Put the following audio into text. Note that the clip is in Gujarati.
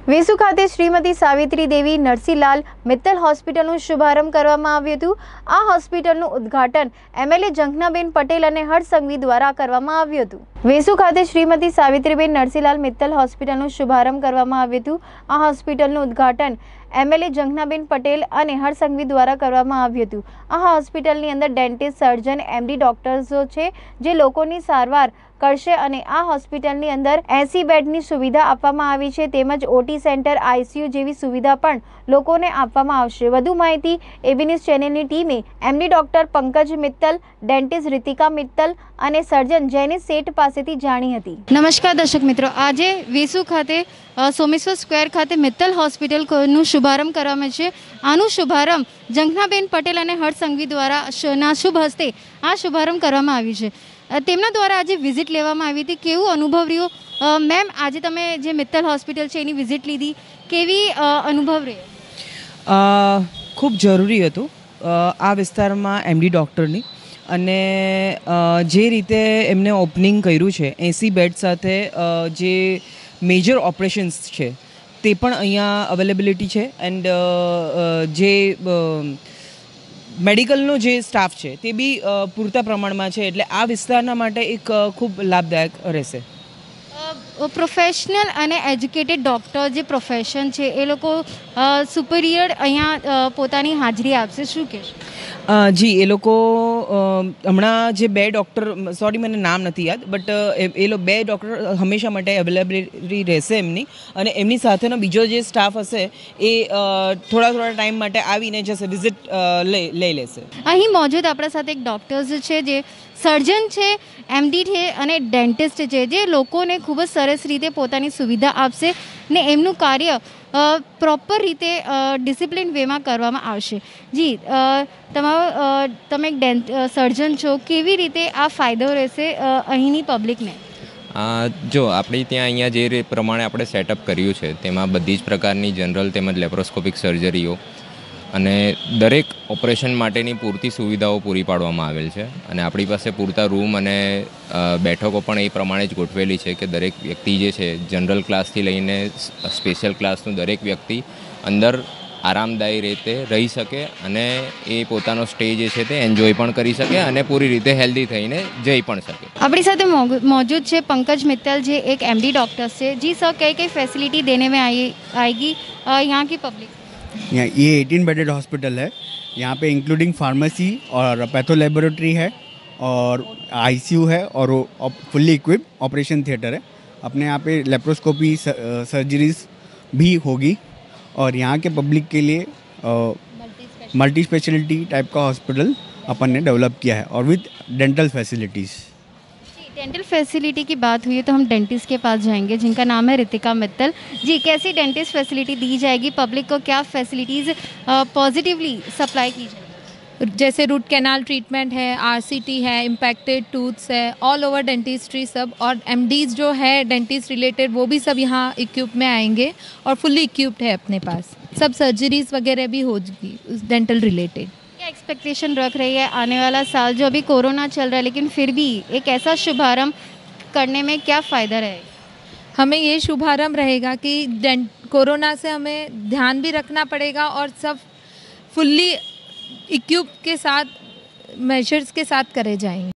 વેસુ ખાતે શ્રીમતી સાવિત્રી દેવી નરસિંહલાલ મિત્તલ હોસ્પિટલનું શુભારંભ કરવામાં આવ્યું હતું। આ હોસ્પિટલનું ઉદ્ઘાટન એમએલએ જંખનાબેન પટેલ અને હર્ષ સંઘવી દ્વારા કરવામાં આવ્યું હતું। વેસુ ખાતે શ્રીમતી સાવિત્રીબેન નરસિંહલાલ મિત્તલ હોસ્પિટલનું શુભારંભ કરવામાં આવ્યું હતું। આ હોસ્પિટલનું ઉદ્ઘાટન એમએલએ જંખનાબેન પટેલ અને હર્ષ સંઘવી દ્વારા કરવામાં આવ્યું હતું। આ હોસ્પિટલની અંદર ડેન્ટિસ્ટ, સર્જન, એમડી ડોક્ટર્સો છે જે લોકોની સારવાર કરશે અને આ હોસ્પિટલની અંદર 80 બેડની સુવિધા આપવામાં આવી છે તેમજ ઓટી સેન્ટર, આઈસીયુ જેવી સુવિધા પણ લોકોને આપવામાં આવશે। વધુ માહિતી એબી ન્યૂઝ ચેનલની ટીમે MD doctor Pankaj Mittal, dentist Ritika Mittal અને સર્જન જેનિસ શેઠ પાસેથી જાણી હતી। નમસ્કાર દર્શક મિત્રો, આજે વેસુ ખાતે સોમેશ્વર સ્ક્વેર ખાતે મિત્તલ હોસ્પિટલનું શુભારંભ કરવામાં છે। આનું શુભારંભ જંખનાબેન પટેલ અને હર્ષ સંઘવી દ્વારા શુભ હસ્તે આ શુભારંભ કરવામાં આવ્યું છે। તેમના દ્વારા આજે વિઝિટ લેવામાં આવી હતી। કેવું અનુભવ રહ્યો મેમ? આજે તમે જે મિત્તલ હોસ્પિટલ છે એની વિઝિટ લીધી, કેવી અનુભવ રહ્યો? ખૂબ જરૂરી હતું આ વિસ્તારમાં એમડી ડૉક્ટરની, અને જે રીતે એમને ઓપનિંગ કર્યું છે 80 બેડ સાથે, જે મેજર ઓપરેશન્સ છે તે પણ અહીંયા અવેલેબિલિટી છે, એન્ડ જે મેડિકલનો જે સ્ટાફ છે તે બી પૂરતા પ્રમાણમાં છે, એટલે આ વિસ્તારના માટે એક ખૂબ લાભદાયક રહેશે। પ્રોફેશનલ અને એજ્યુકેટેડ ડૉક્ટર જે પ્રોફેશન છે એ લોકો સુપિરિયર અહીંયા પોતાની હાજરી આપશે, શું કહેશો? જી, એ લોકો હમણાં જે બે ડૉક્ટર, સોરી મને નામ નથી યાદ, બટ એ બે ડૉક્ટર હંમેશા માટે અવેલેબિલિટી રહેશે એમની, અને એમની સાથેનો બીજો જે સ્ટાફ હશે એ થોડા ટાઈમ માટે આવીને જશે, વિઝિટ લઈ લેશે। અહીં મોજૂદ આપણા સાથે એક ડૉક્ટર્સ છે જે સર્જન છે, એમડી છે અને ડેન્ટિસ્ટ છે, જે લોકોને ખૂબ જ સરસ રીતે પોતાની સુવિધા આપશે ને એમનું કાર્ય પ્રોપર રીતે ડિસિપ્લિન વેમાં કરવામાં આવશે। જી, તમે એક સર્જન છો, કેવી રીતે આ ફાયદો રહેશે અહીંની પબ્લિકને? જો આપણે અહીંયા જે પ્રમાણે આપણે સેટઅપ કર્યું છે તેમાં બધી જ પ્રકારની જનરલ તેમજ લેપ્રોસ્કોપિક સર્જરીઓ અને દરેક ઓપરેશન માટેની પૂરતી સુવિધાઓ પૂરી પાડવામાં આવેલ છે, અને આપણી પાસે પૂરતા રૂમ અને બેઠકો પણ એ પ્રમાણે જ ગોઠવેલી છે કે દરેક વ્યક્તિ જે છે જનરલ ક્લાસથી લઈને સ્પેશિયલ ક્લાસનું દરેક વ્યક્તિ અંદર આરામદાયી રીતે રહી શકે અને એ પોતાનો સ્ટે જે છે તે એન્જોય પણ કરી શકે અને પૂરી રીતે હેલ્ધી થઈને જઈ પણ શકે। આપણી સાથે મોજૂદ છે પંકજ મિત્તલ, જે એક एमडी डॉक्टर છે। जी सर, कई कई फैसिलिटी देने में आएगी यहाँ की पब्लिक? ये 18 बेडेड हॉस्पिटल है। यहाँ पे इंक्लूडिंग फार्मेसी और पैथो लेबोरेटरी है और आईसीयू है और फुल्ली इक्विप्ड ऑपरेशन थिएटर है। अपने यहाँ पे लेप्रोस्कोपी सर्जरीज भी होगी और यहाँ के पब्लिक के लिए मल्टी स्पेशलिटी टाइप का हॉस्पिटल अपन ने डेवलप किया है और with dental facilities. Dental facility की बात हुई है तो हम डेंटिस्ट के पास जाएंगे जिनका नाम है रितिका मित्तल। जी, कैसी डेंटिस्ट फैसिलिटी दी जाएगी? पब्लिक को क्या फैसिलिटीज़ पॉजिटिवली सप्लाई की जाएगी? जैसे रूट कैनाल ट्रीटमेंट है, आरसीटी है, इम्पैक्टेड टूथ्स है, ऑल ओवर डेंटिस्ट्री सब, और एमडीज जो है डेंटिस्ट रिलेटेड वो भी सब यहाँ इक्विप में आएंगे और फुल्ली इक्विप्ड है अपने पास। सब सर्जरीज वगैरह भी होगी डेंटल रिलेटेड। क्या एक्सपेक्टेशन रख रही है आने वाला साल? जो अभी कोरोना चल रहा है लेकिन फिर भी एक ऐसा शुभारंभ करने में क्या फ़ायदा रहेगा? हमें ये शुभारंभ रहेगा कि कोरोना से हमें ध्यान भी रखना पड़ेगा और सब फुल्ली इक्विप के साथ मेजर्स के साथ करे जाएंगे।